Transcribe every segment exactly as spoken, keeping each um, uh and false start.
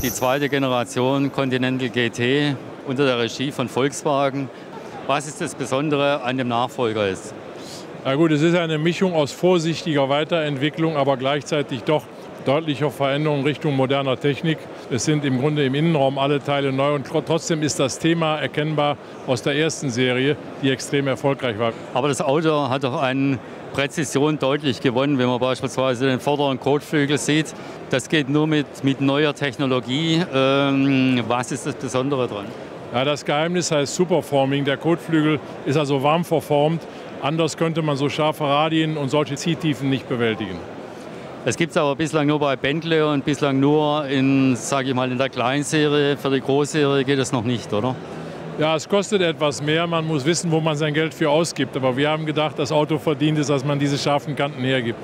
die zweite Generation Continental G T unter der Regie von Volkswagen. Was ist das Besondere an dem Nachfolger jetzt? Na gut, es ist eine Mischung aus vorsichtiger Weiterentwicklung, aber gleichzeitig doch deutlicher Veränderung Richtung moderner Technik. Es sind im Grunde im Innenraum alle Teile neu und trotzdem ist das Thema erkennbar aus der ersten Serie, die extrem erfolgreich war. Aber das Auto hat doch an Präzision deutlich gewonnen, wenn man beispielsweise den vorderen Kotflügel sieht. Das geht nur mit, mit neuer Technologie. Ähm, was ist das Besondere dran? Ja, das Geheimnis heißt Superforming. Der Kotflügel ist also warm verformt. Anders könnte man so scharfe Radien und solche Ziehtiefen nicht bewältigen. Das gibt es aber bislang nur bei Bentley und bislang nur in, sage ich mal, in der Kleinserie. Für die Großserie geht es noch nicht, oder? Ja, es kostet etwas mehr. Man muss wissen, wo man sein Geld für ausgibt. Aber wir haben gedacht, das Auto verdient es, dass man diese scharfen Kanten hergibt.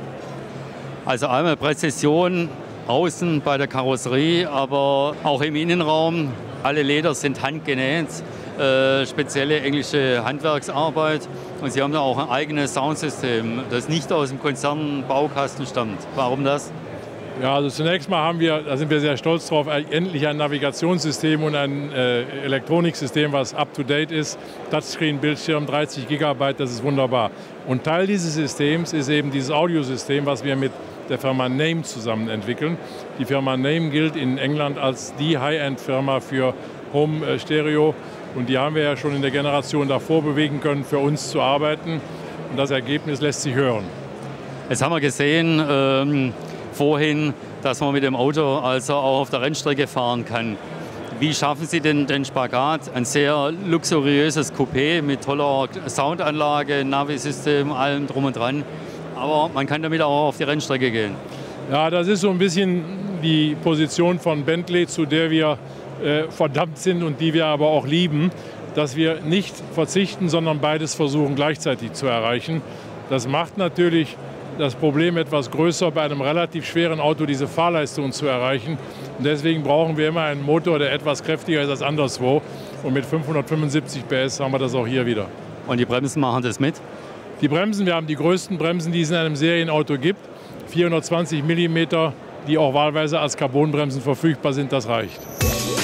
Also einmal Präzision außen bei der Karosserie, aber auch im Innenraum. Alle Leder sind handgenäht. Äh, spezielle englische Handwerksarbeit. Und Sie haben da auch ein eigenes Soundsystem, das nicht aus dem Konzernbaukasten stammt. Warum das? Ja, also zunächst mal haben wir, da sind wir sehr stolz drauf, endlich ein Navigationssystem und ein äh, Elektroniksystem, was up-to-date ist. Touchscreen-Bildschirm, dreißig Gigabyte, das ist wunderbar. Und Teil dieses Systems ist eben dieses Audiosystem, was wir mit der Firma Name zusammen entwickeln. Die Firma Name gilt in England als die High-End-Firma für Home Stereo. Und die haben wir ja schon in der Generation davor bewegen können, für uns zu arbeiten. Und das Ergebnis lässt sich hören. Jetzt haben wir gesehen ähm, vorhin, dass man mit dem Auto also auch auf der Rennstrecke fahren kann. Wie schaffen Sie denn den Spagat? Ein sehr luxuriöses Coupé mit toller Soundanlage, Navi-System, allem drum und dran. Aber man kann damit auch auf die Rennstrecke gehen. Ja, das ist so ein bisschen die Position von Bentley, zu der wir äh, verdammt sind und die wir aber auch lieben, dass wir nicht verzichten, sondern beides versuchen gleichzeitig zu erreichen. Das macht natürlich das Problem etwas größer, bei einem relativ schweren Auto diese Fahrleistung zu erreichen. Und deswegen brauchen wir immer einen Motor, der etwas kräftiger ist als anderswo. Und mit fünfhundertfünfundsiebzig P S haben wir das auch hier wieder. Und die Bremsen machen das mit? Die Bremsen, wir haben die größten Bremsen, die es in einem Serienauto gibt. vierhundertzwanzig Millimeter, die auch wahlweise als Carbonbremsen verfügbar sind, das reicht.